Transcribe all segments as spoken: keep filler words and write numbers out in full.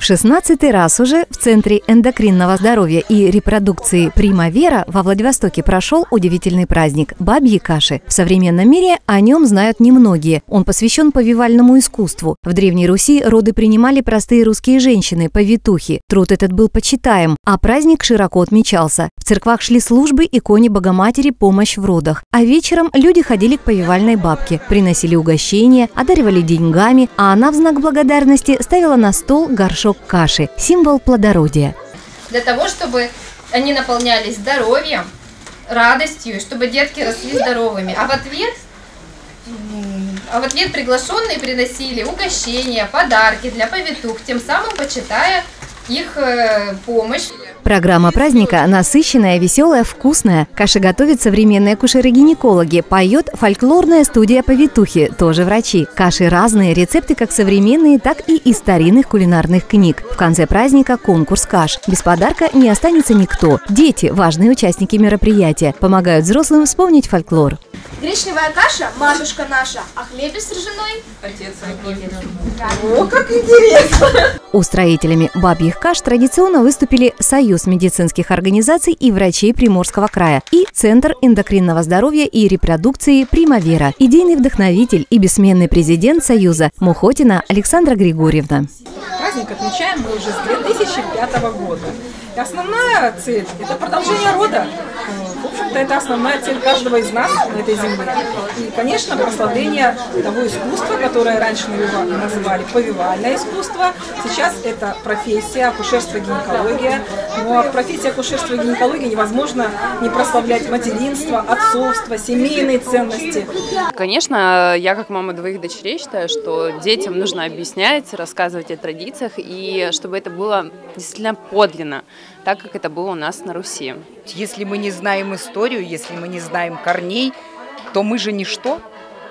шестнадцатый раз уже в Центре эндокринного здоровья и репродукции «Примавера» во Владивостоке прошел удивительный праздник – бабьи каши. В современном мире о нем знают немногие. Он посвящен повивальному искусству. В Древней Руси роды принимали простые русские женщины – повитухи. Труд этот был почитаем, а праздник широко отмечался. В церквах шли службы иконе Богоматери «Помощь в родах». А вечером люди ходили к повивальной бабке, приносили угощения, одаривали деньгами, а она в знак благодарности ставила на стол горшок каши – символ плодородия. Для того, чтобы они наполнялись здоровьем, радостью, чтобы детки росли здоровыми. А в ответ, а в ответ приглашенные приносили угощения, подарки для повитух, тем самым почитая их помощь. Программа праздника насыщенная, веселая, вкусная. Каши готовят современные акушеры-гинекологи. Поет фольклорная студия «Повитухи», тоже врачи. Каши разные, рецепты как современные, так и из старинных кулинарных книг. В конце праздника конкурс каш. Без подарка не останется никто. Дети, важные участники мероприятия, помогают взрослым вспомнить фольклор. Гречневая каша – матушка наша, а хлеб с ржаной – отец. О, как интересно! Устроителями бабьих каш традиционно выступили Союз медицинских организаций и врачей Приморского края и Центр эндокринного здоровья и репродукции «Примавера», идейный вдохновитель и бессменный президент Союза Мухотина Александра Григорьевна. Праздник отмечаем мы уже с две тысячи пятого года. И основная цель – это продолжение рода. В общем-то, это основная цель каждого из нас на этой земле. И, конечно, прославление того искусства, которое раньше называли повивальное искусство. Сейчас это профессия акушерство-гинекология. Но в профессии акушерства и гинекологии невозможно не прославлять материнство, отцовство, семейные ценности. Конечно, я как мама двоих дочерей считаю, что детям нужно объяснять, рассказывать о традициях, и чтобы это было действительно подлинно, так как это было у нас на Руси. Если мы не знаем историю, если мы не знаем корней, то мы же ничто.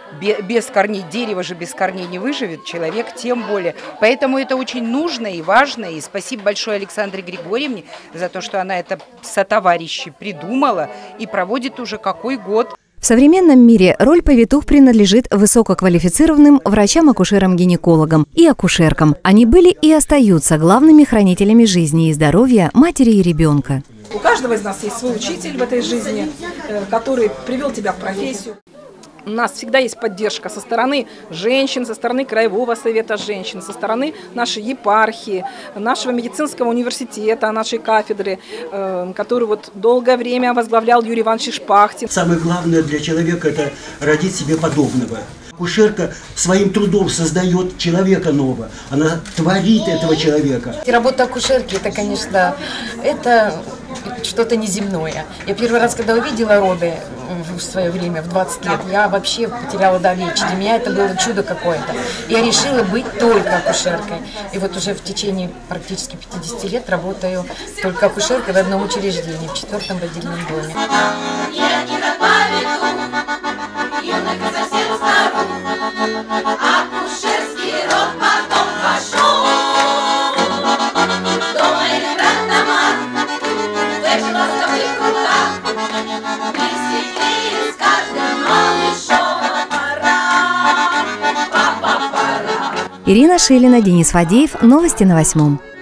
Без корней, дерево же без корней не выживет, человек тем более. Поэтому это очень нужно и важно. И спасибо большое Александре Григорьевне за то, что она это сотоварищи придумала и проводит уже какой год. В современном мире роль повитух принадлежит высококвалифицированным врачам-акушерам-гинекологам и акушеркам. Они были и остаются главными хранителями жизни и здоровья матери и ребенка. У каждого из нас есть свой учитель в этой жизни, который привел тебя в профессию. У нас всегда есть поддержка со стороны женщин, со стороны Краевого совета женщин, со стороны нашей епархии, нашего медицинского университета, нашей кафедры, э, которую вот долгое время возглавлял Юрий Иванович Шпахтин. Самое главное для человека – это родить себе подобного. Акушерка своим трудом создает человека нового, она творит этого человека. И работа акушерки – это, конечно, это что-то неземное. Я первый раз, когда увидела роды в свое время, в двадцать лет, я вообще потеряла дар речи. Для меня это было чудо какое-то. Я решила быть только акушеркой. И вот уже в течение практически пятидесяти лет работаю только акушеркой в одном учреждении, в четвертом родильном доме. Акушерский род потом пошел. Дома или брат дома, вечер ласковый круга. Веселее с каждым малышом. Пора, папа, пора. Ирина Шилина, Денис Фадеев. Новости на восьмом.